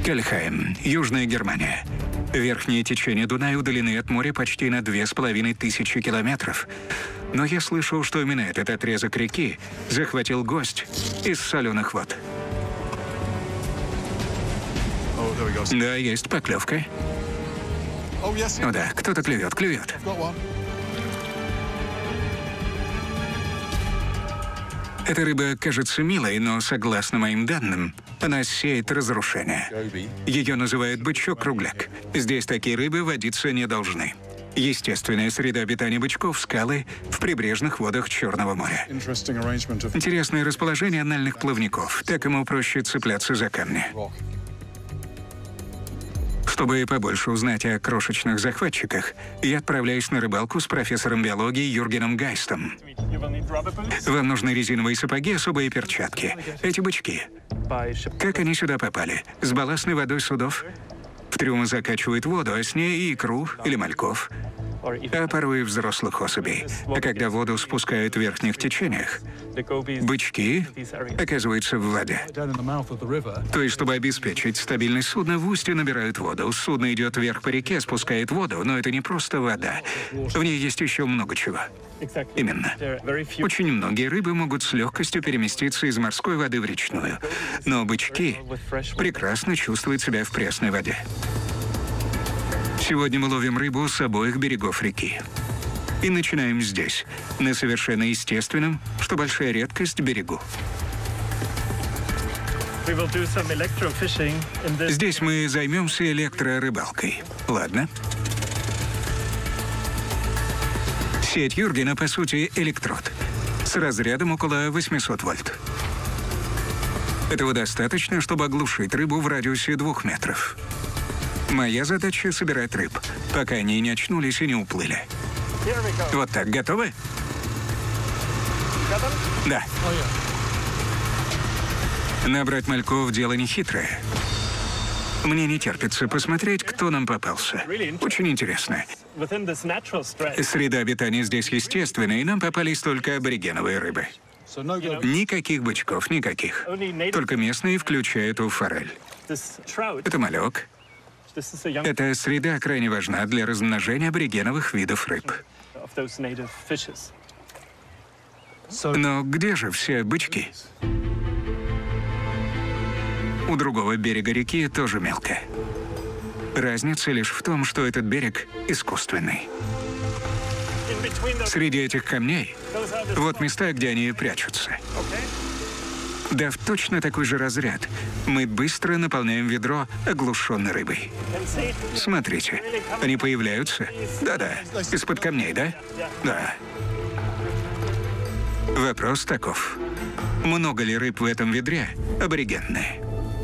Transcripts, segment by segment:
Кельхайм, Южная Германия. Верхние течения Дуная удалены от моря почти на 2500 километров. Но я слышал, что именно этот отрезок реки захватил гость из соленых вод. Да, есть поклевка. О да, кто-то клюет. Эта рыба кажется милой, но, согласно моим данным, она сеет разрушение. Ее называют бычок-кругляк. Здесь такие рыбы водиться не должны. Естественная среда обитания бычков – скалы в прибрежных водах Черного моря. Интересное расположение анальных плавников. Так ему проще цепляться за камни. Чтобы побольше узнать о крошечных захватчиках, я отправляюсь на рыбалку с профессором биологии Юргеном Гайстом. Вам нужны резиновые сапоги, особые перчатки. Эти бычки. Как они сюда попали? С балластной водой судов? В трюмы закачивают воду, а с ней и икру или мальков. А порой и взрослых особей. А когда воду спускают в верхних течениях, бычки оказываются в воде. То есть, чтобы обеспечить стабильность судна, в устье набирают воду. Судно идет вверх по реке, спускает воду, но это не просто вода. В ней есть еще много чего. Именно. Очень многие рыбы могут с легкостью переместиться из морской воды в речную. Но бычки прекрасно чувствуют себя в пресной воде. Сегодня мы ловим рыбу с обоих берегов реки. И начинаем здесь, на совершенно естественном, что большая редкость, берегу. Здесь мы займемся электрорыбалкой. Ладно. Сеть Юргена, по сути, электрод. С разрядом около 800 вольт. Этого достаточно, чтобы оглушить рыбу в радиусе 2 метров. Моя задача — собирать рыб, пока они не очнулись и не уплыли. Вот так, готовы? Да. Набрать мальков — дело нехитрое. Мне не терпится посмотреть, кто нам попался. Очень интересно. Среда обитания здесь естественная, и нам попались только аборигеновые рыбы. Никаких бычков, никаких. Только местные, включая эту форель. Это малек. Эта среда крайне важна для размножения аборигеновых видов рыб. Но где же все бычки? У другого берега реки тоже мелко. Разница лишь в том, что этот берег искусственный. Среди этих камней вот места, где они прячутся. Дав точно такой же разряд, мы быстро наполняем ведро оглушенной рыбой. Смотрите, они появляются? Да-да. Из-под камней, да? Да. Вопрос таков. Много ли рыб в этом ведре аборигенные?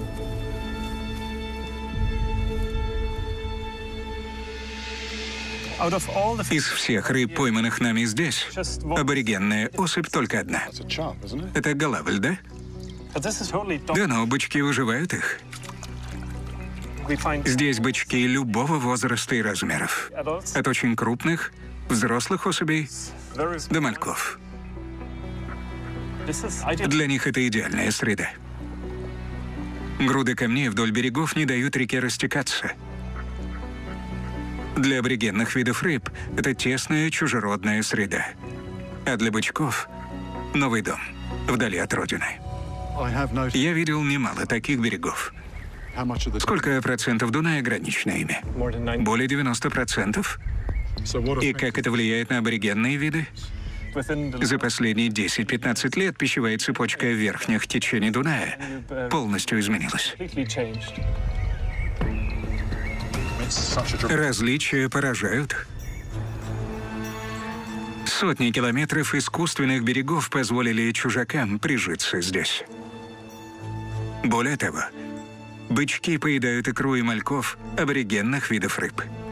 Из всех рыб, пойманных нами здесь, аборигенная особь только одна. Это голавль, да? Да, но бычки выживают их. Здесь бычки любого возраста и размеров. От очень крупных, взрослых особей до мальков. Для них это идеальная среда. Груды камней вдоль берегов не дают реке растекаться. Для аборигенных видов рыб это тесная чужеродная среда. А для бычков — новый дом, вдали от родины. Я видел немало таких берегов. Сколько процентов Дуная гранично ими? Более 90%? И как это влияет на аборигенные виды? За последние 10-15 лет пищевая цепочка верхних течений Дуная полностью изменилась. Различия поражают. Сотни километров искусственных берегов позволили чужакам прижиться здесь. Более того, бычки поедают икру и мальков аборигенных видов рыб.